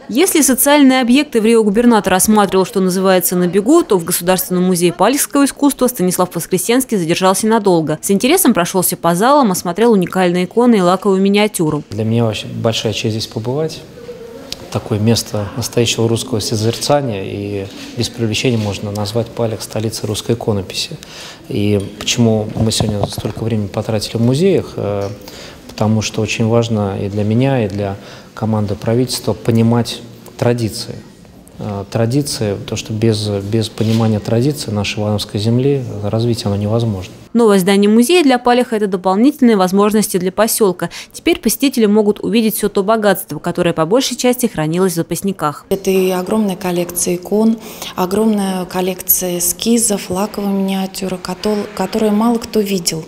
Если социальные объекты в Рио губернатор рассматривал, что называется, на бегу, то в Государственном музее палехского искусства Станислав Воскресенский задержался надолго. С интересом прошелся по залам, осмотрел уникальные иконы и лаковую миниатюру. Для меня вообще большая честь здесь побывать. Такое место настоящего русского созерцания, и без привлечения можно назвать Палех столицей русской иконописи. И почему мы сегодня столько времени потратили в музеях? Потому что очень важно и для меня, и для команды правительства понимать традиции. Традиции, то, что без понимания традиций нашей Ивановской земли развитие оно невозможно. Новое здание музея для Палеха – это дополнительные возможности для поселка. Теперь посетители могут увидеть все то богатство, которое по большей части хранилось в запасниках. Это и огромная коллекция икон, огромная коллекция эскизов, лаковой миниатюры, которые мало кто видел.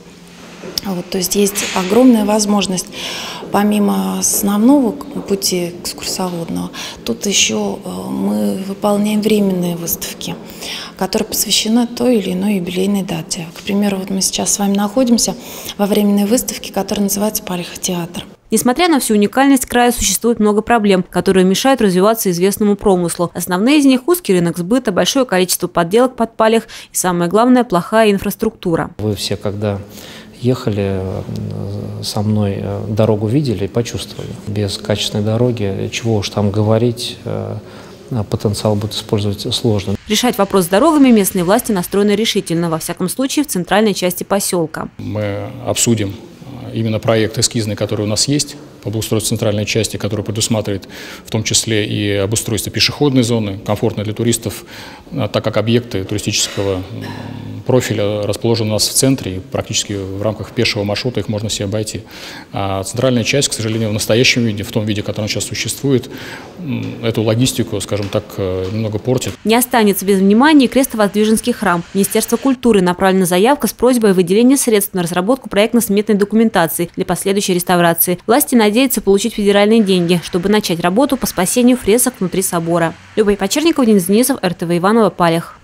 То есть есть огромная возможность, помимо основного пути экскурсоводного, тут еще мы выполняем временные выставки, которые посвящены той или иной юбилейной дате. К примеру, вот мы сейчас с вами находимся во временной выставке, которая называется «Палех-театр». Несмотря на всю уникальность края, существует много проблем, которые мешают развиваться известному промыслу. Основные из них – узкий рынок сбыта, большое количество подделок под Палех и, самое главное, плохая инфраструктура. Вы все, когда ехали со мной, дорогу видели и почувствовали. Без качественной дороги, чего уж там говорить, потенциал будет использовать сложно. Решать вопрос с дорогами местные власти настроены решительно, во всяком случае в центральной части поселка. Мы обсудим именно проект эскизный, который у нас есть по обустройству центральной части, который предусматривает в том числе и обустройство пешеходной зоны, комфортно для туристов, так как объекты туристического профиля расположены у нас в центре, и практически в рамках пешего маршрута их можно себе обойти. А центральная часть, к сожалению, в настоящем виде, в том виде, который сейчас существует, эту логистику, скажем так, немного портит. Не останется без внимания и Крестовоздвиженский храм. Министерство культуры направлена заявка с просьбой о выделении средств на разработку проектно-сметной документации для последующей реставрации. Власти надеются получить федеральные деньги, чтобы начать работу по спасению фресок внутри собора. Любовь Почерникова, Денис Денисов, РТВ Иваново, Палех.